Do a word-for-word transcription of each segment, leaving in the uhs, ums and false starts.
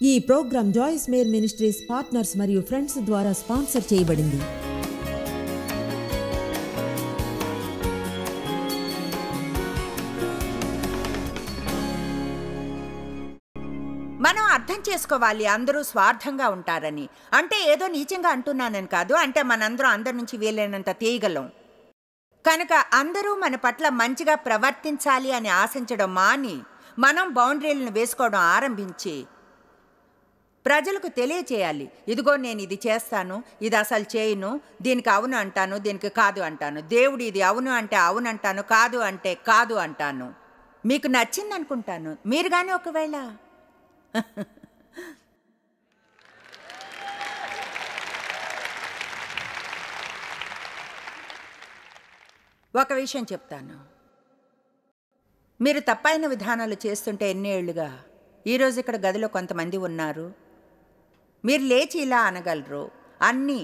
ఈ program Joyce Meyer ministries partners మరియు friends ద్వారా స్పాన్సర్ చేయబడింది. మనం అర్థం చేసుకోవాలి, అందరూ స్వార్థంగా ఉంటారని. అంటే ఏదో నీచంగా అంటున్నానని కాదు, అంటే మనందరం అందరి నుంచి వీలైనంత తీయగలం. కనుక అందరూ మన పట్ల మంచిగా ప్రవర్తించాలి అని ఆశించడం మాని మనం బౌండరీలను వేసుకోవడం ఆరంభించి ప్రజలకు తెలియచేయాలి, ఇదిగో నేను ఇది చేస్తాను, ఇది అసలు చేయను, దీనికి అవును అంటాను, దీనికి కాదు అంటాను. దేవుడు ఇది అవును అంటే అవును అంటాను, కాదు అంటే కాదు అంటాను. మీకు నచ్చింది అనుకుంటాను. మీరు కానీ ఒకవేళ ఒక విషయం చెప్తాను. మీరు తప్పైన విధానాలు చేస్తుంటే ఎన్ని ఏళ్లుగా, ఈరోజు ఇక్కడ గదిలో కొంతమంది ఉన్నారు, మీరు లేచి ఇలా అనగలరు, అన్ని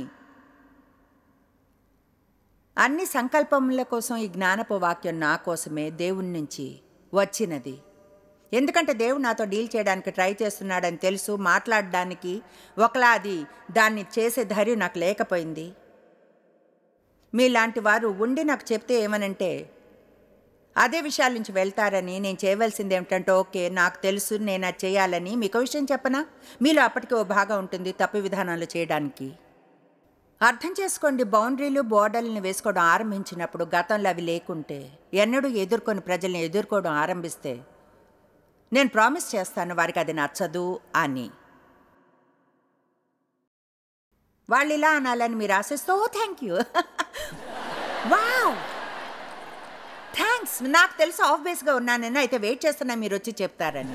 అన్ని సంకల్పముల కోసం ఈ జ్ఞానపు వాక్యం నా కోసమే దేవుని నుంచి వచ్చినది. ఎందుకంటే దేవుడు నాతో డీల్ చేయడానికి ట్రై చేస్తున్నాడని తెలుసు. మాట్లాడడానికి ఒకలా అది దాన్ని చేసే ధైర్యం నాకు లేకపోయింది. మీలాంటి వారు ఉండి నాకు చెప్తే ఏమనంటే అదే విషయాల నుంచి వెళ్తారని, నేను చేయవలసింది ఏమిటంటే ఓకే నాకు తెలుసు నేను అది చేయాలని. మీకు విషయం చెప్పనా, మీలో అప్పటికి ఓ భాగం ఉంటుంది తప్పు విధానాలు చేయడానికి. అర్థం చేసుకోండి, బౌండరీలు బోర్డర్లను వేసుకోవడం ఆరంభించినప్పుడు గతంలో అవి లేకుంటే ఎన్నడూ ఎదుర్కొని ప్రజల్ని ఎదుర్కోవడం ఆరంభిస్తే నేను ప్రామిస్ చేస్తాను వారికి అది నచ్చదు అని. వాళ్ళు ఇలా అనాలని మీరు ఆశిస్తూ oh thank you wow thanks, నాకు తెలుసు ఆఫ్ బేస్గా ఉన్నానని, అయితే వెయిట్ చేస్తున్నా మీరు వచ్చి చెప్తారని.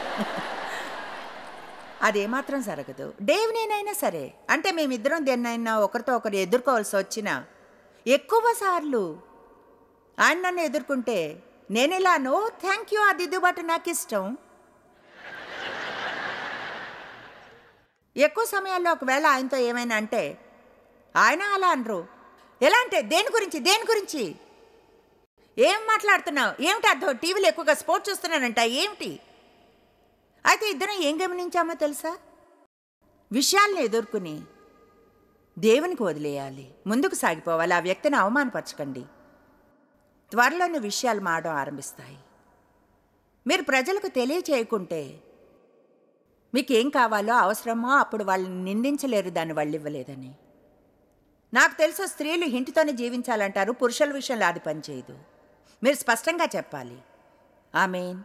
అదేమాత్రం జరగదు. డేవ్నేనైనా సరే, అంటే మేమిద్దరం దేన్నైనా ఒకరితో ఒకరు ఎదుర్కోవాల్సి వచ్చినా ఎక్కువ సార్లు ఆయన నన్ను ఎదుర్కొంటే నేను ఇలా నో థ్యాంక్ యూ అది దిద్దుబాటు నాకు ఇష్టం. ఎక్కువ సమయాల్లో ఒకవేళ ఆయనతో ఏమైనా అంటే ఆయన అలా అనరు. ఎలా అంటే దేని గురించి దేని గురించి ఏం మాట్లాడుతున్నావు, ఏమిటి అర్థం, టీవీలో ఎక్కువగా స్పోర్ట్స్ చూస్తున్నానంట ఏమిటి. అయితే ఇద్దరం ఏం గమనించామో తెలుసా, విషయాలను ఎదుర్కొని దేవునికి వదిలేయాలి, ముందుకు సాగిపోవాలి. ఆ వ్యక్తిని అవమానపరచకండి. త్వరలోని విషయాలు మారడం ఆరంభిస్తాయి. మీరు ప్రజలకు తెలియచేయకుంటే మీకు ఏం కావాలో అవసరమో అప్పుడు వాళ్ళని నిందించలేరు దాన్ని వాళ్ళు ఇవ్వలేదని. నాకు తెలుసు స్త్రీలు ఇంటితోనే జీవించాలంటారు, పురుషుల విషయంలో అది పనిచేయదు. మీరు స్పష్టంగా చెప్పాలి. ఆమేన్.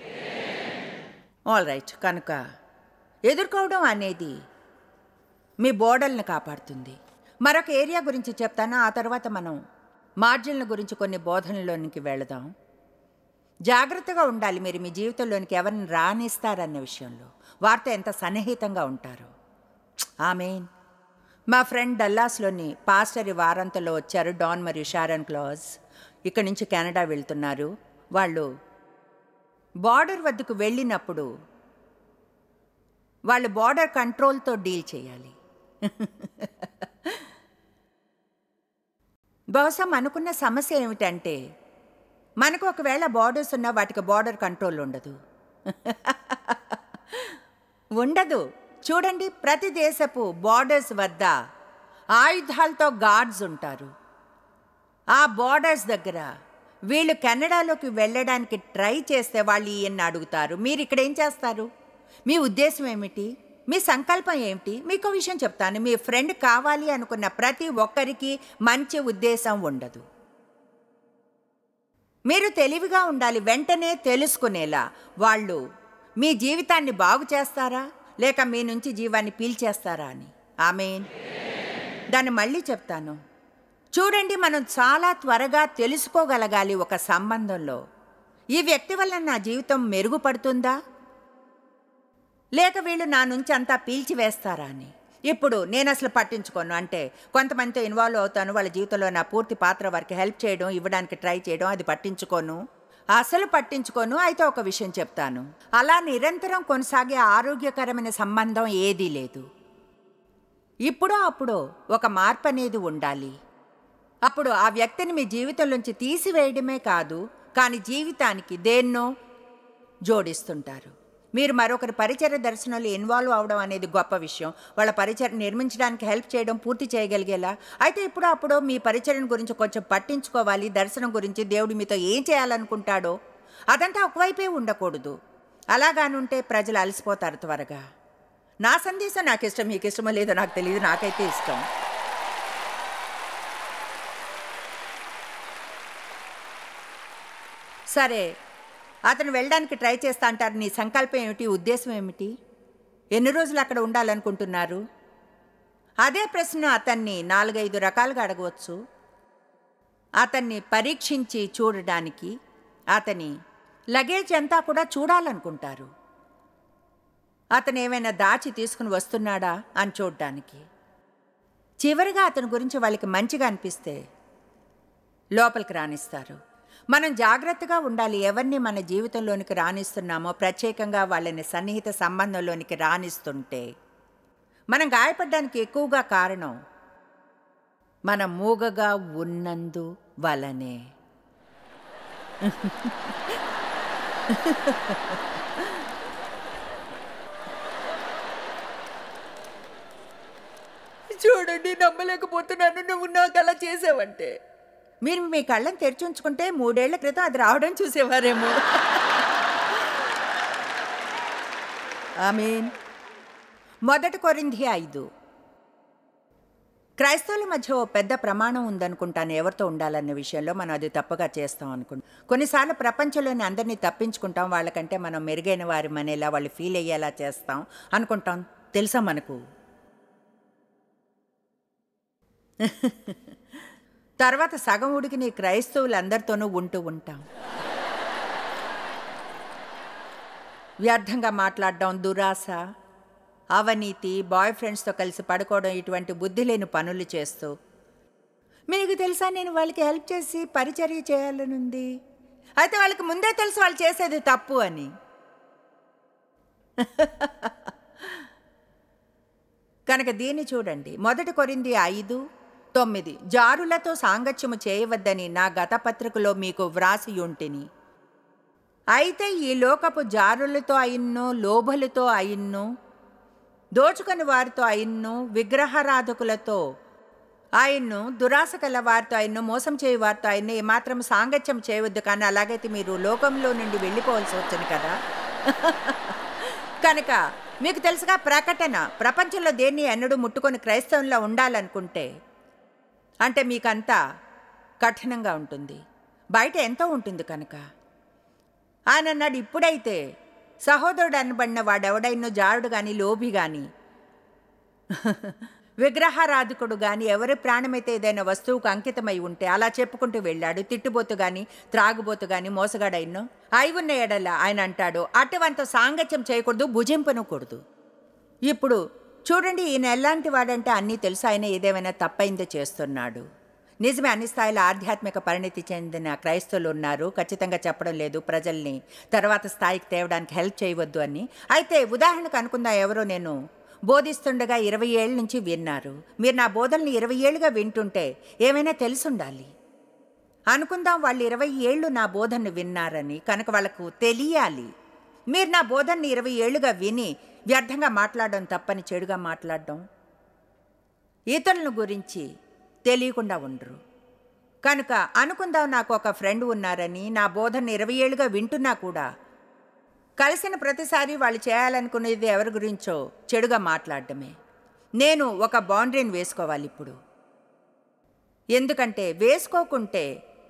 All right. కనుక ఎదుర్కోవడం అనేది మీ బోర్డర్లను కాపాడుతుంది. మరొక ఏరియా గురించి చెప్తాను, ఆ తర్వాత మనం మార్జిన్ల గురించి కొన్ని బోధనలోనికి వెళదాం. జాగ్రత్తగా ఉండాలి మీరు మీ జీవితంలోనికి ఎవరిని రానిస్తారన్న విషయంలో, వారితో ఎంత సన్నిహితంగా ఉంటారు. ఆమేన్. మా ఫ్రెండ్ డల్లాస్లోని పాస్టర్ ఈ వారాంతంలో వచ్చారు, డాన్ మరియు షారన్ క్లాజ్. ఇక్కడి నుంచి కెనడా వెళ్తున్నారు. వాళ్ళు బార్డర్ వద్దకు వెళ్ళినప్పుడు వాళ్ళు బార్డర్ కంట్రోల్తో డీల్ చేయాలి. బహుశా అనుకున్న సమస్య ఏమిటంటే మనకు ఒకవేళ బార్డర్స్ ఉన్నా వాటికి బార్డర్ కంట్రోల్ ఉండదు. ఉండదు. చూడండి, ప్రతి దేశపు బార్డర్స్ వద్ద ఆయుధాలతో గార్డ్స్ ఉంటారు. ఆ బార్డర్స్ దగ్గర వీళ్ళు కెనడాలోకి వెళ్ళడానికి ట్రై చేస్తే వాళ్ళు ఈయన్ని అడుగుతారు, మీరు ఇక్కడ ఏం చేస్తారు, మీ ఉద్దేశం ఏమిటి, మీ సంకల్పం ఏమిటి. మీకు విషయం చెప్తాను, మీ ఫ్రెండ్ కావాలి అనుకున్న ప్రతి ఒక్కరికి మంచి ఉద్దేశం ఉండదు. మీరు తెలివిగా ఉండాలి, వెంటనే తెలుసుకునేలా వాళ్ళు మీ జీవితాన్ని బాగు చేస్తారా లేక మీ నుంచి జీవాన్ని పీల్చేస్తారా అని. ఆమేన్. దాన్ని మళ్ళీ చెప్తాను. చూడండి, మనం చాలా త్వరగా తెలుసుకోగలగాలి ఒక సంబంధంలో, ఈ వ్యక్తి వల్ల నా జీవితం మెరుగుపడుతుందా లేక వీళ్ళు నా నుంచి అంతా పీల్చివేస్తారా అని. ఇప్పుడు నేను అసలు పట్టించుకోను, అంటే కొంతమందితో ఇన్వాల్వ్ అవుతాను, వాళ్ళ జీవితంలో నా పూర్తి పాత్ర వారికి హెల్ప్ చేయడం, ఇవ్వడానికి ట్రై చేయడం, అది పట్టించుకోను, అసలు పట్టించుకోను. అయితే ఒక విషయం చెప్తాను, అలా నిరంతరం కొనసాగే ఆరోగ్యకరమైన సంబంధం ఏదీ లేదు. ఇప్పుడో అప్పుడో ఒక మార్పు అనేది ఉండాలి. అప్పుడు ఆ వ్యక్తిని మీ జీవితంలోంచి తీసివేయడమే కాదు, కానీ జీవితానికి దేన్నో జోడిస్తుంటారు. మీరు మరొకరి పరిచర్య దర్శనంలో ఇన్వాల్వ్ అవడం అనేది గొప్ప విషయం. వాళ్ళ పరిచర్య నిర్మించడానికి హెల్ప్ చేయడం, పూర్తి చేయగలిగేలా. అయితే ఇప్పుడు అప్పుడు మీ పరిచర్యను గురించి కొంచెం పట్టించుకోవాలి. దర్శనం గురించి దేవుడు మీతో ఏం చేయాలనుకుంటాడో అదంతా ఒకవైపే ఉండకూడదు. అలాగానుంటే ప్రజలు అలసిపోతారు త్వరగా. నా సందేశం నాకు ఇష్టం, మీకు ఇష్టమో లేదో నాకు తెలియదు, నాకైతే ఇష్టం. సరే, అతను వెళ్ళడానికి ట్రై చేస్తా అంటారు. నీ సంకల్పం ఏమిటి, ఉద్దేశం ఏమిటి? ఎన్ని రోజులు అక్కడ ఉండాలనుకుంటున్నారు? అదే ప్రశ్న అతన్ని నాలుగైదు రకాలుగా అడగవచ్చు. అతన్ని పరీక్షించి చూడడానికి, అతని లగేజ్ అంతా కూడా చూడాలనుకుంటారు. అతను ఏమైనా దాచి తీసుకుని వస్తున్నాడా అని చూడడానికి. చివరిగా అతని గురించి వాళ్ళకి మంచిగా అనిపిస్తే లోపలికి రానిస్తారు. మనం జాగ్రత్తగా ఉండాలి. ఎవరిని మన జీవితంలోనికి రానిస్తున్నామో, ప్రత్యేకంగా వాళ్ళని సన్నిహిత సంబంధంలోనికి రానిస్తుంటే మనం గాయపడడానికి ఎక్కువగా కారణం మనం మూగగా ఉన్నందు వలనే. చూడండి, నమ్మలేకపోతున్నాను నువ్వు నాకు అలా చేసావంటే. మీరు మీ కళ్ళని తెరిచి ఉంచుకుంటే మూడేళ్ల క్రితం అది రావడం చూసేవారేమో. ఆమేన్. మొదటి కొరింథీ ఐదు. క్రైస్తవుల మధ్య ఓ పెద్ద ప్రమాణం ఉందనుకుంటాను ఎవరితో ఉండాలన్న విషయంలో. మనం అది తప్పుగా చేస్తాం అనుకుంటాం. కొన్నిసార్లు ప్రపంచంలోని అందరినీ తప్పించుకుంటాం. వాళ్ళకంటే మనం మెరుగైన వారి మనేలా వాళ్ళు ఫీల్ అయ్యేలా చేస్తాం అనుకుంటాం. తెలుసా మనకు? తర్వాత సగం ఉడికిన క్రైస్తవులందరితోనూ ఉంటూ ఉంటాం. వ్యర్థంగా మాట్లాడడం, దురాశ, అవినీతి, బాయ్ ఫ్రెండ్స్తో కలిసి పడుకోవడం, ఇటువంటి బుద్ధి లేని పనులు చేస్తూ, మీకు తెలుసా నేను వాళ్ళకి హెల్ప్ చేసి పరిచర్య చేయాలనుంది, అయితే వాళ్ళకి ముందే తెలుసు వాళ్ళు చేసేది తప్పు అని. కనుక దీన్ని చూడండి. మొదటి కొరింథీ ఐదు తొమ్మిది. జారులతో సాంగత్యము చేయవద్దని నా గత పత్రికలో మీకు వ్రాసి ఉంటిని. అయితే ఈ లోకపు జారులతో అయిన్నో, లోభలతో అయిన్నో, దోచుకొని వారితో అయిన్నో, విగ్రహారాధకులతో ఆయన్ను, దురాశ కల వారితో ఆయన్ను, మోసం చేయ వారితో ఆయన్ను ఏమాత్రం సాంగత్యం చేయవద్దు. కానీ అలాగైతే మీరు లోకంలో నుండి వెళ్ళిపోవాల్సి వచ్చింది కదా. కనుక మీకు తెలుసుగా, ప్రకటన ప్రపంచంలో దేన్ని ఎన్నడూ ముట్టుకొని క్రైస్తవంలో ఉండాలనుకుంటే అంటే మీకంతా కఠినంగా ఉంటుంది. బయట ఎంతో ఉంటుంది. కనుక ఆయన అన్నాడు, ఇప్పుడైతే సహోదరుడు అనబడిన వాడెవడైనో జారుడు కానీ, లోభి కానీ, విగ్రహారాధకుడు కానీ, ఎవరి ప్రాణమైతే ఏదైనా వస్తువుకు అంకితమై ఉంటే అలా చెప్పుకుంటూ వెళ్ళాడు. తిట్టుబోతు కానీ, త్రాగుబోతు కానీ, మోసగాడైనో అయి ఉన్న ఎడల ఆయన అంటాడు, అటువంటితో సాంగత్యం చేయకూడదు, భుజింపనకూడదు. ఇప్పుడు చూడండి, ఈయన ఎలాంటి వాడంటే అన్నీ తెలుసు. ఆయన ఏదేమైనా తప్పైందో చేస్తున్నాడు. నిజమే, అన్ని స్థాయిలో ఆధ్యాత్మిక పరిణితి చెందిన క్రైస్తవులు ఉన్నారు. ఖచ్చితంగా చెప్పడం లేదు ప్రజల్ని తర్వాత స్థాయికి తేవడానికి హెల్ప్ చేయవద్దు అని. అయితే ఉదాహరణకు అనుకుందా, ఎవరో నేను బోధిస్తుండగా ఇరవై ఏళ్ళ నుంచి విన్నారు. మీరు నా బోధనని ఇరవై ఏళ్ళుగా వింటుంటే ఏమైనా తెలుసుండాలి. అనుకుందాం వాళ్ళు ఇరవై ఏళ్ళు నా బోధనను విన్నారని. కనుక వాళ్ళకు తెలియాలి. మీరు నా బోధనని ఇరవై ఏళ్ళుగా విని వ్యర్థంగా మాట్లాడడం తప్పని, చెడుగా మాట్లాడడం, ఇతరుల గురించి తెలియకుండా ఉండరు. కనుక అనుకుందాం నాకు ఒక ఫ్రెండ్ ఉన్నారని, నా బోధన ఇరవై ఏళ్ళుగా వింటున్నా కూడా కలిసిన ప్రతిసారి వాళ్ళు చేయాలనుకునేది ఎవరి గురించో చెడుగా మాట్లాడడమే. నేను ఒక బౌండరీని వేసుకోవాలి ఇప్పుడు. ఎందుకంటే వేసుకోకుంటే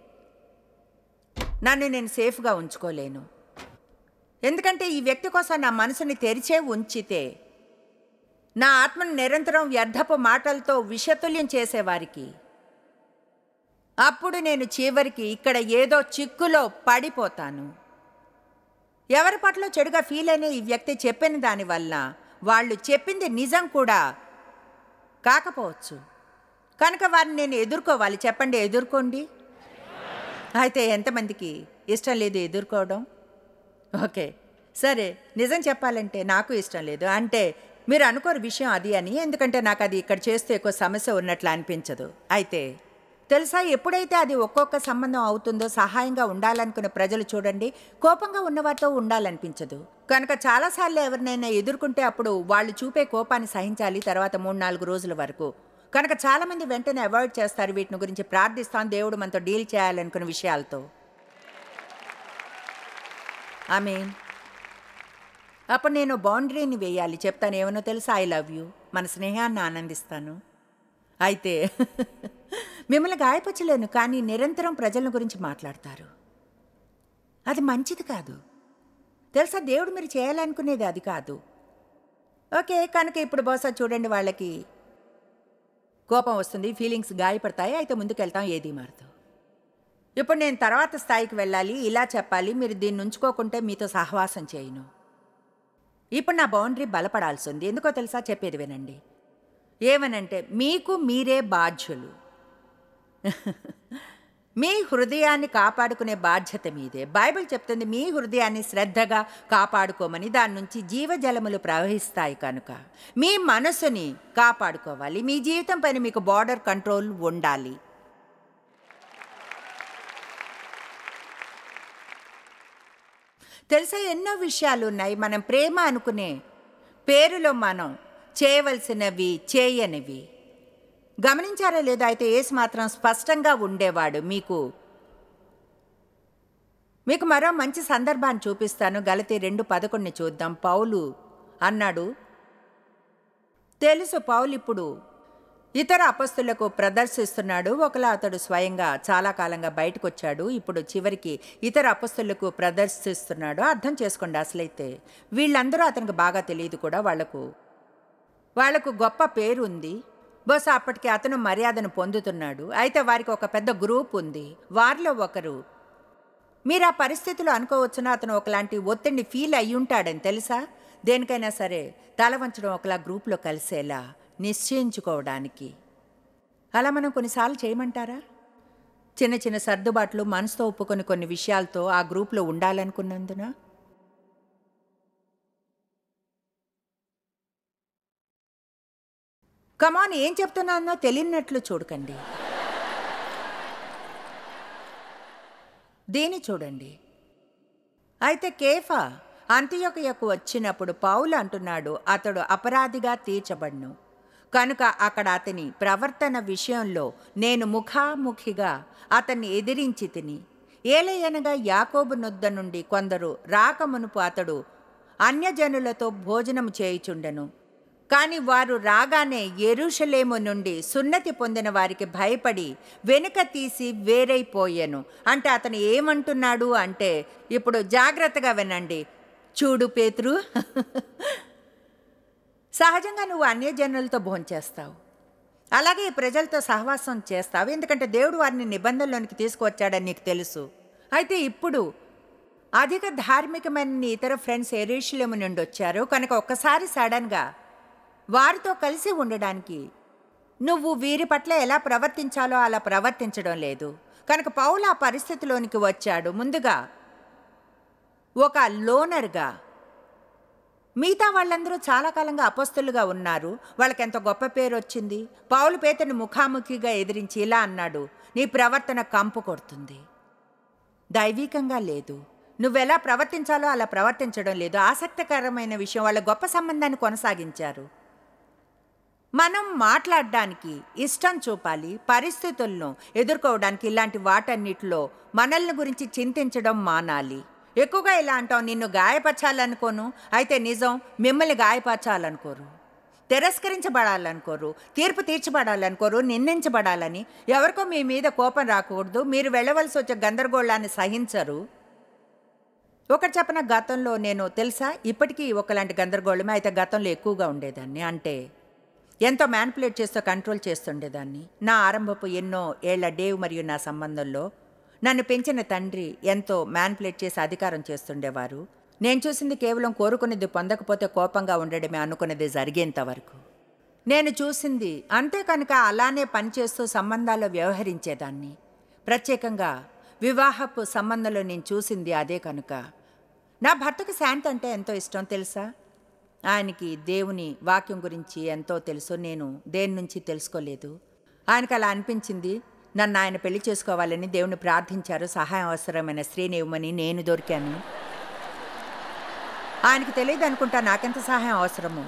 నన్ను నేను సేఫ్గా ఉంచుకోలేను. ఎందుకంటే ఈ వ్యక్తి కోసం నా మనసుని తెరిచే ఉంచితే నా ఆత్మను నిరంతరం వ్యర్థపు మాటలతో విషతుల్యం చేసేవారికి అప్పుడు నేను చివరికి ఇక్కడ ఏదో చిక్కులో పడిపోతాను. ఎవరి పట్ల చెడుగా ఫీల్ అయిన ఈ వ్యక్తి చెప్పిన దానివల్ల వాళ్ళు చెప్పింది నిజం కూడా కాకపోవచ్చు. కనుక వారిని నేను ఎదుర్కోవాలి. చెప్పండి, ఎదుర్కోండి. అయితే ఎంతమందికి ఇష్టం లేదు ఎదుర్కోవడం? ఓకే, సరే. నిజం చెప్పాలంటే నాకు ఇష్టం లేదు. అంటే మీరు అనుకోరు విషయం అది అని, ఎందుకంటే నాకు అది ఇక్కడ చేస్తే ఎక్కువ సమస్య ఉన్నట్లు అనిపించదు. అయితే తెలుసా, ఎప్పుడైతే అది ఒక్కొక్క సంబంధం అవుతుందో సహాయంగా ఉండాలనుకున్న ప్రజలు చూడండి, కోపంగా ఉన్నవారితో ఉండాలనిపించదు. కనుక చాలాసార్లు ఎవరినైనా ఎదుర్కొంటే అప్పుడు వాళ్ళు చూపే కోపాన్ని సహించాలి తర్వాత మూడు నాలుగు రోజుల వరకు. కనుక చాలామంది వెంటనే అవాయిడ్ చేస్తారు. వీటిని గురించి ప్రార్థిస్తాను, దేవుడు మనతో డీల్ చేయాలనుకున్న విషయాలతో. ఆమేన్. అప్పుడు నేను బౌండరీని వేయాలి, చెప్తాను ఏమనో తెలుసా, ఐ లవ్ యూ, మన స్నేహాన్ని ఆనందిస్తాను. అయితే మిమ్మల్ని గాయపరచలేను, కానీ నిరంతరం ప్రజల గురించి మాట్లాడతారు. అది మంచిది కాదు తెలుసా. దేవుడు మీరు చేయాలనుకునేది అది కాదు. ఓకే, కనుక ఇప్పుడు బహుశా చూడండి, వాళ్ళకి కోపం వస్తుంది, ఫీలింగ్స్ గాయపడతాయి, అయితే ముందుకెళ్తాం, ఏది మారదు. ఇప్పుడు నేను తర్వాత స్థాయికి వెళ్ళాలి, ఇలా చెప్పాలి, మీరు దీన్ని ఉంచుకోకుంటే మీతో సహవాసం చేయను. ఇప్పుడు నా బౌండరీ బలపడాల్సి ఉంది. ఎందుకో తెలుసా, చెప్పేది వినండి. ఏమనంటే, మీకు మీరే బాధ్యులు. మీ హృదయాన్ని కాపాడుకునే బాధ్యత మీదే. బైబిల్ చెప్తుంది మీ హృదయాన్ని శ్రద్ధగా కాపాడుకోమని. దాని నుంచి జీవజలములు ప్రవహిస్తాయి. కనుక మీ మనసుని కాపాడుకోవాలి. మీ జీవితం పైన మీకు బార్డర్ కంట్రోల్ ఉండాలి. తెలుసా, ఎన్నో విషయాలు ఉన్నాయి మనం ప్రేమ అనుకునే పేరులో మనం చేయవలసినవి చేయనివి. గమనించారా లేదా? అయితే యేసు మాత్రం స్పష్టంగా ఉండేవాడు. మీకు మీకు మరో మంచి సందర్భాన్ని చూపిస్తాను. గలతీ రెండు పదకొండుని చూద్దాం. పౌలు అన్నాడు, తెలుసు పౌలు ఇప్పుడు ఇతర అపస్తులకు ప్రదర్శిస్తున్నాడు. ఒకలా అతడు స్వయంగా చాలా కాలంగా బయటకు వచ్చాడు, ఇప్పుడు చివరికి ఇతర అపస్తులకు ప్రదర్శిస్తున్నాడు. అర్థం చేసుకోండి, అసలైతే వీళ్ళందరూ అతనికి బాగా తెలియదు కూడా. వాళ్లకు వాళ్లకు గొప్ప పేరు ఉంది. బహుశా అప్పటికి అతను మర్యాదను పొందుతున్నాడు. అయితే వారికి ఒక పెద్ద గ్రూప్ ఉంది. వారిలో ఒకరు, మీరు ఆ పరిస్థితులు అనుకోవచ్చున, అతను ఒకలాంటి ఒత్తిడిని ఫీల్ అయ్యి ఉంటాడని తెలుసా. దేనికైనా సరే తల వంచడం ఒకలా గ్రూప్లో కలిసేలా నిశ్చయించుకోవడానికి. అలా మనం కొన్నిసార్లు చేయమంటారా? చిన్న చిన్న సర్దుబాట్లు మనసుతో ఒప్పుకొని కొన్ని విషయాలతో ఆ గ్రూప్లో ఉండాలనుకున్నందున. కమాన్, ఏం చెప్తున్నానో తెలియనట్లు చూడకండి. దీన్ని చూడండి. అయితే కేఫా అంతియొకయకు వచ్చినప్పుడు పౌలు అంటున్నాడు, అతడు అపరాధిగా తీర్చబడ్ను. కనుక అక్కడ అతని ప్రవర్తన విషయంలో నేను ముఖాముఖిగా అతన్ని ఎదిరించి తిని. ఏలయనగా యాకోబు నొద్ద నుండి కొందరు రాకమునుపు అతడు అన్యజనులతో భోజనము చేయుచుండెను. కానీ వారు రాగానే యెరూషలేము నుండి సున్నతి పొందిన వారికి భయపడి వెనుక తీసి వేరైపోయాను. అంటే అతను ఏమంటున్నాడు అంటే, ఇప్పుడు జాగ్రత్తగా వినండి. చూడు పేతురు, సహజంగా నువ్వు అన్యజనులతో భోంచేస్తావు, అలాగే ఈ ప్రజలతో సహవాసం చేస్తావు, ఎందుకంటే దేవుడు వారిని నిబంధనలోనికి తీసుకువచ్చాడని నీకు తెలుసు. అయితే ఇప్పుడు అధిక ధార్మికమైన నీ ఇతర ఫ్రెండ్స్ యెరూషలేము నుండి వచ్చారు. కనుక ఒక్కసారి సడన్గా వారితో కలిసి ఉండడానికి నువ్వు వీరి పట్ల ఎలా ప్రవర్తించాలో అలా ప్రవర్తించడం లేదు. కనుక పౌలు ఆ పరిస్థితిలోనికి వచ్చాడు. ముందుగా ఒక లోనర్గా. మిగతా వాళ్ళందరూ చాలా కాలంగా అపొస్తలుగా ఉన్నారు, వాళ్ళకి ఎంత గొప్ప పేరు వచ్చింది. పౌలు పేతురుని ముఖాముఖిగా ఎదిరించి ఇలా అన్నాడు, నీ ప్రవర్తన కంపు కొడుతుంది, దైవికంగా లేదు, నువ్వెలా ప్రవర్తించాలో అలా ప్రవర్తించడం లేదు. ఆసక్తికరమైన విషయం, వాళ్ళ గొప్ప సంబంధాన్ని కొనసాగించారు. మనం మాట్లాడడానికి ఇష్టం చూపాలి, పరిస్థితులను ఎదుర్కోవడానికి ఇలాంటి వాటన్నిటిలో మనల్ని గురించి చింతించడం మానాలి. ఎక్కువగా ఇలా అంటాం, నిన్ను గాయపరచాలనుకోను, అయితే నిజం మిమ్మల్ని గాయపరచాలనుకోరు, తిరస్కరించబడాలనుకోరు, తీర్పు తీర్చబడాలనుకోరు, నిందించబడాలని. ఎవరికో మీ మీద కోపం రాకూడదు, మీరు వెళ్ళవలసి వచ్చే గందరగోళాన్ని సహించరు. ఒకటి చెప్పిన, గతంలో నేను తెలుసా ఇప్పటికీ ఒకలాంటి గందరగోళమే, అయితే గతంలో ఎక్కువగా ఉండేదాన్ని. అంటే ఎంతో మ్యానిపులేట్ చేస్తూ కంట్రోల్ చేస్తుండేదాన్ని. నా ఆరంభపు ఎన్నో ఏళ్ల డేవ్ మరియు నా సంబంధంలో నన్ను పెంచిన తండ్రి ఎంతో మ్యానిపులేట్ చేసి అధికారం చేస్తుండేవారు. నేను చూసింది కేవలం కోరుకునేది పొందకపోతే కోపంగా ఉండడమే అనుకునేది జరిగేంత వరకు నేను చూసింది అంతే. కనుక అలానే పనిచేస్తూ సంబంధాల్లో వ్యవహరించేదాన్ని. ప్రత్యేకంగా వివాహపు సంబంధంలో నేను చూసింది అదే. కనుక నా భర్తకు శాంతి అంటే ఎంతో ఇష్టం తెలుసా. ఆయనకి దేవుని వాక్యం గురించి ఎంతో తెలుసు, నేను దేని నుంచి తెలుసుకోలేదు. ఆయనకు అలా అనిపించింది, నన్ను ఆయన పెళ్లి చేసుకోవాలని దేవుని ప్రార్థించారు. సహాయం అవసరమైన స్త్రీని ఇవ్వమని నేను దొరికాను. ఆయనకు తెలియదు అనుకుంటా నాకెంత సహాయం అవసరమో.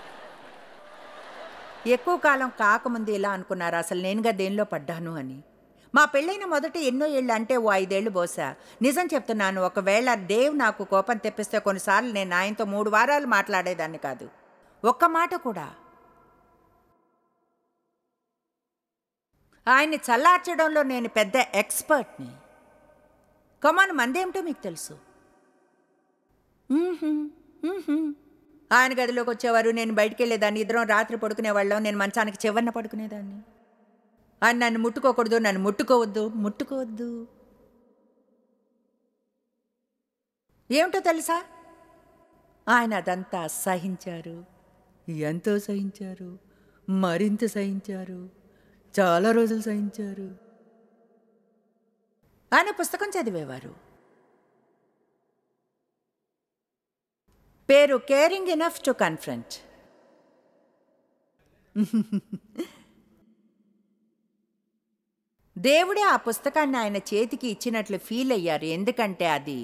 ఎక్కువ కాలం కాకముందు ఇలా అనుకున్నారు అసలు నేనుగా దేనిలో పడ్డాను అని. మా పెళ్ళైన మొదటి ఎన్నో ఏళ్ళు అంటే ఓ ఐదేళ్లు బహుశా. నిజం చెప్తున్నాను, ఒకవేళ దేవ్ నాకు కోపం తెప్పిస్తే కొన్నిసార్లు నేను ఆయనతో మూడు వారాలు మాట్లాడేదాన్ని కాదు, ఒక్క మాట కూడా. ఆయన్ని చల్లార్చడంలో నేను పెద్ద ఎక్స్పర్ట్ని. కమాన్, మందేమిటో మీకు తెలుసు. ఆయన గదిలోకి వచ్చేవారు, నేను బయటికి వెళ్ళేదాన్ని. ఇద్దరం రాత్రి పడుకునేవాళ్ళం. నేను మంచానికి చివరన పడుకునేదాన్ని. ఆయన నన్ను ముట్టుకోకూడదు, నన్ను ముట్టుకోవద్దు ముట్టుకోవద్దు ఏమిటో తెలుసా, ఆయన అదంతా సహించారు. ఎంతో సహించారు, మరింత సహించారు, చాలా రోజులు సహించారు. ఆయన పుస్తకం చదివేవారు. పేరు కేరింగ్ ఎనఫ్ టు కన్ఫ్రంట్. దేవుడే ఆ పుస్తకాన్ని ఆయన చేతికి ఇచ్చినట్లు ఫీల్ అయ్యారు. ఎందుకంటే అది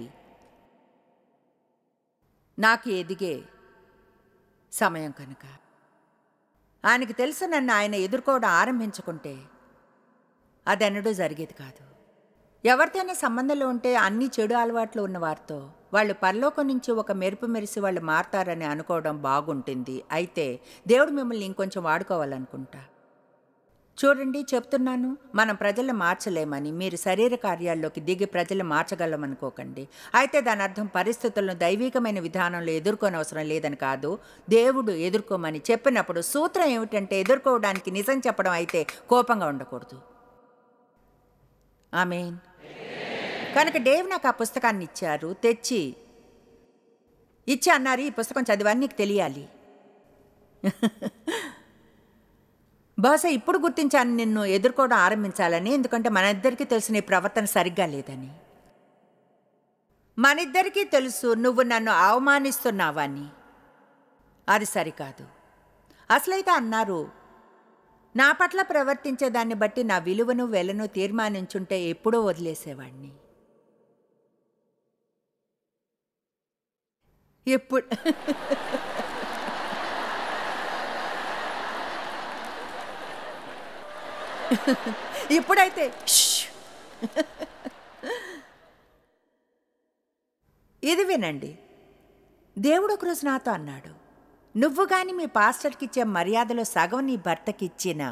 నాకు ఎదిగే సమయం కనుక. ఆయనకు తెలుసు నన్ను ఆయన ఎదుర్కోవడం ఆరంభించుకుంటే అదెన్నడూ జరిగేది కాదు. ఎవరితోనే సంబంధంలో ఉంటే అన్ని చెడు అలవాట్లు ఉన్న వారితో వాళ్ళు పరలోకం నుంచి ఒక మెరుపు మెరిసి వాళ్ళు మారతారని అనుకోవడం బాగుంటుంది. అయితే దేవుడు మిమ్మల్ని ఇంకొంచెం వాడుకోవాలనుకుంటా. చూడండి, చెప్తున్నాను, మనం ప్రజలను మార్చలేమని. మీరు శరీర కార్యాల్లోకి దిగి ప్రజలు మార్చగలమనుకోకండి. అయితే దాని అర్థం పరిస్థితులను దైవికమైన విధానంలో ఎదుర్కోనవసరం లేదని కాదు. దేవుడు ఎదుర్కోమని చెప్పినప్పుడు సూత్రం ఏమిటంటే ఎదుర్కోవడానికి నిజం చెప్పడం. అయితే కోపంగా ఉండకూడదు. ఆమేన్. కనుక దేవ్ నాకు ఆ పుస్తకాన్ని ఇచ్చారు, తెచ్చి ఇచ్చి అన్నారు, ఈ పుస్తకం చదివాని నీకు తెలియాలి. బహుశా ఇప్పుడు గుర్తించాను నిన్ను ఎదుర్కోవడం ఆరంభించాలని. ఎందుకంటే మన ఇద్దరికీ తెలుసు నీ ప్రవర్తన సరిగ్గా లేదని. మనిద్దరికీ తెలుసు నువ్వు నన్ను అవమానిస్తున్నావని. అది సరికాదు. అసలైతే అన్నారు, నా పట్ల ప్రవర్తించేదాన్ని బట్టి నా విలువను వెలను తీర్మానించుంటే ఎప్పుడో వదిలేసేవాడిని. ఎప్పుడు ఇప్పుడైతే ఇది వినండి. దేవుడు ఒకరోజు నాతో అన్నాడు, నువ్వు గాని మీ పాస్టర్కి ఇచ్చే మర్యాదలో సగం నీ భర్తకి ఇచ్చినా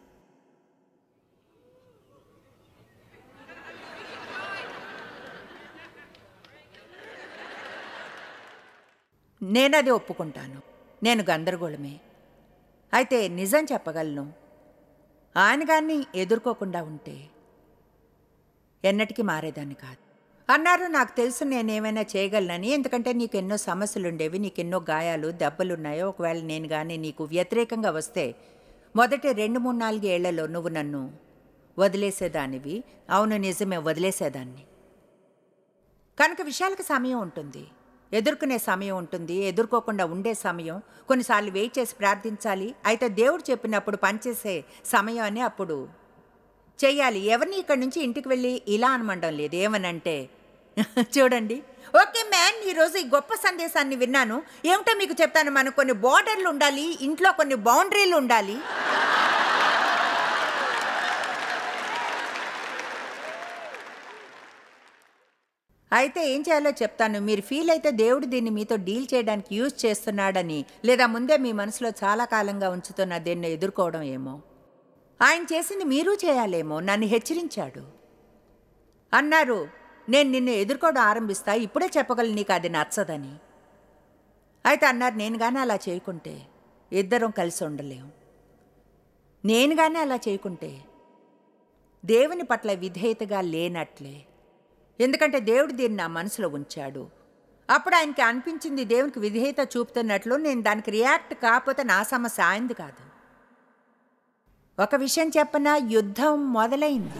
నేనది ఒప్పుకుంటాను. నేను గందరగోళమే. అయితే నిజం చెప్పగలను, ఆయన గారిని ఎదుర్కోకుండా ఉంటే ఎన్నటికీ మారేదాన్ని కాదు అన్నారు. నాకు తెలుసు నేనేమైనా చేయగలనని. ఎందుకంటే నీకు ఎన్నో సమస్యలు ఉండేవి, నీకెన్నో గాయాలు దెబ్బలున్నాయో. ఒకవేళ నేను కానీ నీకు వ్యతిరేకంగా వస్తే మొదటి రెండు మూడు నాలుగు ఏళ్లలో నువ్వు నన్ను వదిలేసేదానివి. అవును, నిజమే, వదిలేసేదాన్ని. కనుక విషయాలకు సమయం ఉంటుంది, ఎదుర్కొనే సమయం ఉంటుంది, ఎదుర్కోకుండా ఉండే సమయం. కొన్నిసార్లు వెయిట్ చేసి ప్రార్థించాలి. అయితే దేవుడు చెప్పినప్పుడు పనిచేసే సమయం అని అప్పుడు చెయ్యాలి. ఎవరిని ఇక్కడి నుంచి ఇంటికి వెళ్ళి ఇలా అనమండం లేదు. ఏమనంటే, చూడండి, ఓకే మ్యాన్, ఈరోజు ఈ గొప్ప సందేశాన్ని విన్నాను, ఏమిటో మీకు చెప్తాను. మనకు కొన్ని బోర్డర్లు ఉండాలి, ఇంట్లో కొన్ని బౌండరీలు ఉండాలి. అయితే ఏం చేయాలో చెప్తాను. మీరు ఫీల్ అయితే దేవుడు దీన్ని మీతో డీల్ చేయడానికి యూజ్ చేస్తున్నాడని, లేదా ముందే మీ మనసులో చాలా కాలంగా ఉంచుతున్న దీన్ని ఎదుర్కోవడం ఏమో. ఆయన చేసింది మీరు చేయాలేమో. నన్ను హెచ్చరించాడు. అన్నారు, నేను నిన్ను ఎదుర్కోవడం ఆరంభిస్తా, ఇప్పుడే చెప్పగలను నీకు అది నచ్చదని. అయితే అన్నారు, నేను కానీ అలా చేయకుంటే ఇద్దరం కలిసి ఉండలేం. నేను కానీ అలా చేయకుంటే దేవుని పట్ల విధేయతగా లేనట్లే. ఎందుకంటే దేవుడు దీన్ని నా మనసులో ఉంచాడు. అప్పుడు ఆయనకి అనిపించింది దేవునికి విధేయత చూపుతున్నట్లు. నేను దానికి రియాక్ట్ కాకపోతే నా సమస్య, ఆయనది కాదు. ఒక విషయం చెప్పనా, యుద్ధం మొదలైంది.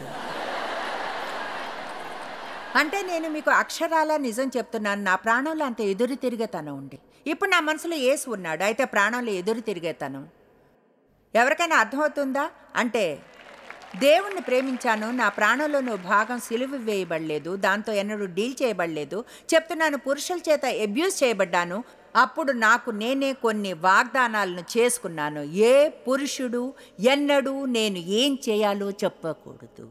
అంటే నేను మీకు అక్షరాల నిజం చెప్తున్నాను. నా ప్రాణంలో అంత ఎదురు తిరిగేతనం ఉంది. ఇప్పుడు నా మనసులో యేసు ఉన్నాడు. అయితే ప్రాణంలో ఎదురు తిరిగేతనం ఎవరికైనా అర్థమవుతుందా? అంటే దేవుణ్ణి ప్రేమించాను, నా ప్రాణంలోని ఓ భాగం సిలువ వేయబడలేదు, దాంతో ఎన్నడూ డీల్ చేయబడలేదు. చెప్తున్నాను, పురుషుల చేత అబ్యూస్ చేయబడ్డాను. అప్పుడు నాకు నేనే కొన్ని వాగ్దానాలను చేసుకున్నాను. ఏ పురుషుడు ఎన్నడూ నేను ఏం చేయాలో చెప్పకూడదు.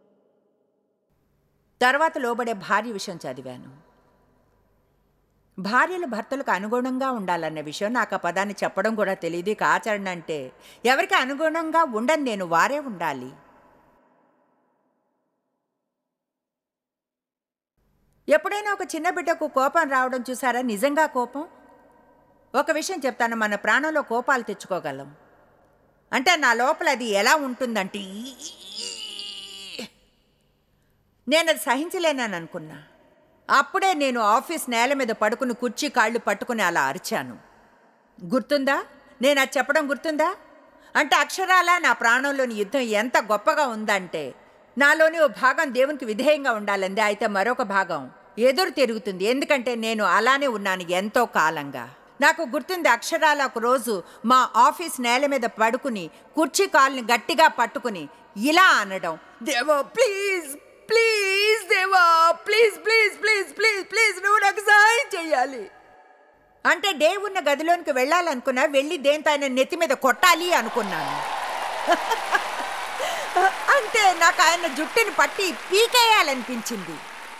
తర్వాత లోబడే భార్య విషయం చదివాను. భార్యలు భర్తలకు అనుగుణంగా ఉండాలన్న విషయం నాకు ఆ పదాన్ని చెప్పడం కూడా తెలియదు. ఇక ఆచరణ అంటే ఎవరికి అనుగుణంగా ఉండని నేను, వారే ఉండాలి. ఎప్పుడైనా ఒక చిన్న బిడ్డకు కోపం రావడం చూసారా? నిజంగా కోపం. ఒక విషయం చెప్తాను, మన ప్రాణంలో కోపాలు తెచ్చుకోగలం. అంటే నా లోపల అది ఎలా ఉంటుందంటే, నేను అది సహించలేనని అనుకున్నా. అప్పుడే నేను ఆఫీస్ నేల మీద పడుకుని కుర్చీ కాళ్ళు పట్టుకుని అలా అరిచాను. గుర్తుందా? నేను అది చెప్పడం గుర్తుందా? అంటే అక్షరాల నా ప్రాణంలోని యుద్ధం ఎంత గొప్పగా ఉందంటే, నాలోని ఓ భాగం దేవునికి విధేయంగా ఉండాలంది, అయితే మరొక భాగం ఎదురు తిరుగుతుంది. ఎందుకంటే నేను అలానే ఉన్నాను ఎంతో కాలంగా. నాకు గుర్తుంది, అక్షరాల ఒక రోజు మా ఆఫీస్ నేల మీద పడుకుని కుర్చీ కాల్ని గట్టిగా పట్టుకుని ఇలా అనడం, దేవా ప్లీజ్ ప్లీజ్, దేవా please please please please please నువ్వు నాకు సహాయం చెయ్యాలి. అంటే దేవున్న గదిలోనికి వెళ్ళాలనుకున్నా, వెళ్ళి దేంతో ఆయన నెత్తి మీద కొట్టాలి అనుకున్నాను. అంటే నాకు ఆయన జుట్టుని పట్టి పీకేయాలనిపించింది.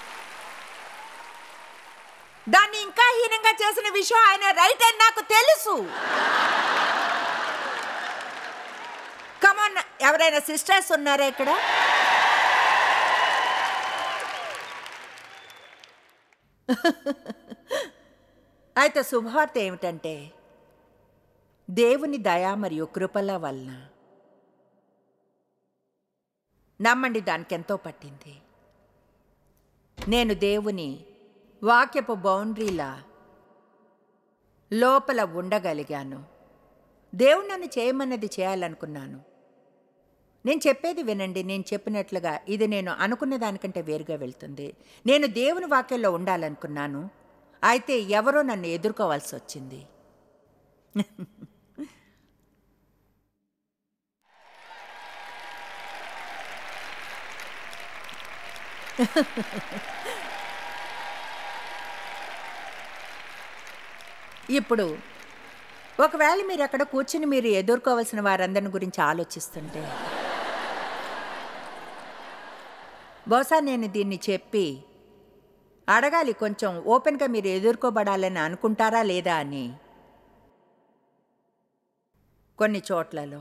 దాన్ని ఇంకా హీనంగా చేసిన విషయం ఆయన రైట్ అని నాకు తెలుసు. కమాన్, ఎవరైనా సిస్టర్స్ ఉన్నారా ఇక్కడ? అయితే శుభవార్త ఏమిటంటే, దేవుని దయ మరియు కృపల వలన నమ్మండి, దానికి ఎంతో పట్టింది. నేను దేవుని వాక్యపు బౌండరీలా లోపల ఉండగలిగాను. దేవుడు నన్ను చేయమన్నది చేయాలనుకున్నాను. నేను చెప్పేది వినండి, నేను చెప్పినట్లుగా ఇది నేను అనుకున్న దానికంటే వేరుగా వెళ్తుంది. నేను దేవుని వాక్యంలో ఉండాలనుకున్నాను, అయితే ఎవరో నన్ను ఎదుర్కోవాల్సి వచ్చింది. ఇప్పుడు ఒకవేళ మీరు అక్కడ కూర్చుని మీరు ఎదుర్కోవాల్సిన వారందరిని గురించి ఆలోచిస్తుంటే, బహుశా నేను దీన్ని చెప్పి అడగాలి, కొంచెం ఓపెన్గా మీరు ఎదుర్కోబడాలని అనుకుంటారా లేదా అని. కొన్ని చోట్లలో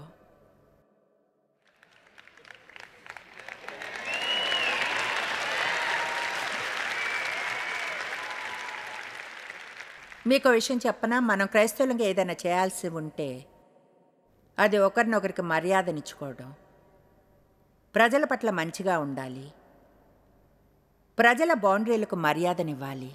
మీకు విషయం చెప్పనా, మనం క్రైస్తవులంగా ఏదైనా చేయాల్సి ఉంటే అది ఒకరినొకరికి మర్యాదనిచ్చుకోవడం, ప్రజల పట్ల మంచిగా ఉండాలి, ప్రజల బౌండరీలకు మర్యాదనివ్వాలి.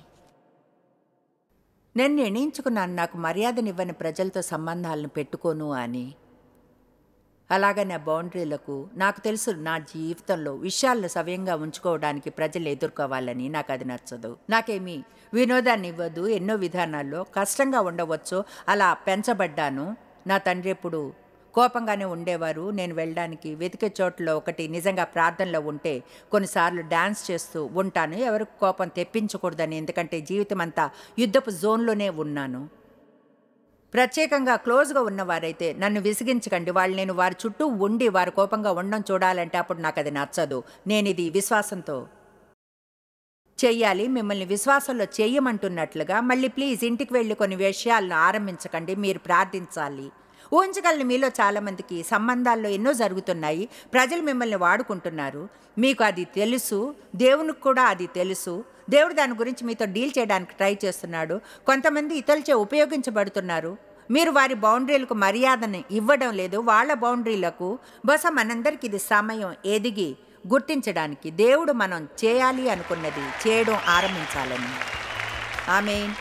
నేను నిర్ణయించుకున్నాను, నాకు మర్యాదనివ్వని ప్రజలతో సంబంధాలను పెట్టుకోను అని. అలాగే నా బౌండరీలకు, నాకు తెలుసు నా జీవితంలో విషయాలను సవ్యంగా ఉంచుకోవడానికి ప్రజలు ఎదుర్కోవాలని. నాకు అది నచ్చదు. నాకేమీ వినోదాన్ని ఇవ్వదు. ఎన్నో విధానాల్లో కష్టంగా ఉండవచ్చు. అలా పెంచబడ్డాను. నా తండ్రి ఎప్పుడు కోపంగానే ఉండేవారు. నేను వెళ్ళడానికి వెతికే చోట్ల ఒకటి నిజంగా ప్రార్థనలో ఉంటే కొన్నిసార్లు డ్యాన్స్ చేస్తూ ఉంటాను, ఎవరికి కోపం తెప్పించకూడదని. ఎందుకంటే జీవితం అంతా యుద్ధపు జోన్లోనే ఉన్నాను. ప్రత్యేకంగా క్లోజ్గా ఉన్నవారైతే నన్ను విసిగించకండి. వాళ్ళు నేను వారి చుట్టూ ఉండి వారు కోపంగా ఉండడం చూడాలంటే అప్పుడు నాకు అది నచ్చదు. నేను ఇది విశ్వాసంతో చెయ్యాలి, మిమ్మల్ని విశ్వాసంలో చెయ్యమంటున్నట్లుగా. మళ్ళీ ప్లీజ్ ఇంటికి వెళ్ళి కొన్ని విషయాలను ఆరంభించకండి, మీరు ప్రార్థించాలి. ఊహించగలను, మీలో చాలామందికి సంబంధాల్లో ఎన్నో జరుగుతున్నాయి, ప్రజలు మిమ్మల్ని వాడుకుంటున్నారు, మీకు అది తెలుసు, దేవునికి కూడా అది తెలుసు. దేవుడు దాని గురించి మీతో డీల్ చేయడానికి ట్రై చేస్తున్నాడు. కొంతమంది ఇతరులచే ఉపయోగించబడుతున్నారు, మీరు వారి బౌండరీలకు మర్యాదను ఇవ్వడం లేదు, వాళ్ళ బౌండరీలకు. బహుశా మనందరికీ ఇది సమయం ఎదిగి గుర్తించడానికి, దేవుడు మనం చేయాలి అనుకున్నది చేయడం ఆరంభించాలని. ఆమేన్.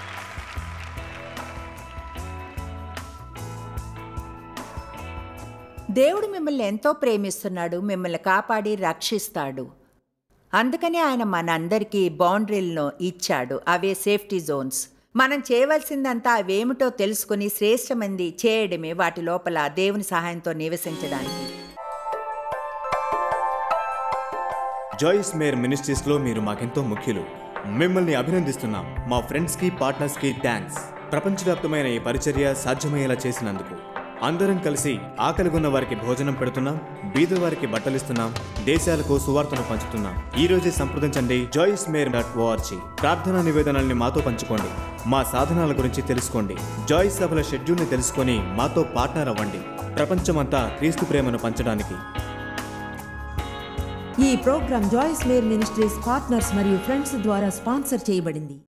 దేవుడు మిమ్మల్ని ఎంతో ప్రేమిస్తున్నాడు, మిమ్మల్ని కాపాడి రక్షిస్తాడు. అందుకని ఆయన మనందరికీ బౌండరీలను ఇచ్చాడు, అవే సేఫ్టీ జోన్స్. మనం చేయవలసిందంతా అవేమిటో తెలుసుకుని శ్రేష్టమంది చేయడమే, వాటి లోపల దేవుని సహాయంతో నివసించడానికి. జాయిస్ మేర్ మినిస్ట్రీస్లో మీరు మాకెంతో ముఖ్యులు. మిమ్మల్ని అభినందిస్తున్నాం. మా ఫ్రెండ్స్కి పార్ట్నర్స్కి థ్యాంక్స్. ప్రపంచవ్యాప్తమైన ఈ పరిచర్య సాధ్యమయ్యేలా చేసినందుకు. అందరం కలిసి ఆకలిగొన్న వారికి భోజనం పెడుతున్నాం, బీద వారికి బట్టలిస్తున్నాం, దేశాలకు సువార్తను పంచుతున్నాం. ఈ రోజే సంప్రదించండి జాయిస్ మేర్ డాట్ ఓఆర్జీ. ప్రార్థనా నివేదనల్ని మాతో పంచుకోండి. మా సాధనాల గురించి తెలుసుకోండి. జాయిస్ సభల షెడ్యూల్ని తెలుసుకొని మాతో పార్ట్నర్ అవ్వండి. ప్రపంచమంతా క్రీస్తు ప్రేమను పంచడానికి. ఈ program Joyce Meyer ministries partners మరియు ఫ్రెండ్స్ ద్వారా స్పాన్సర్ చేయబడింది.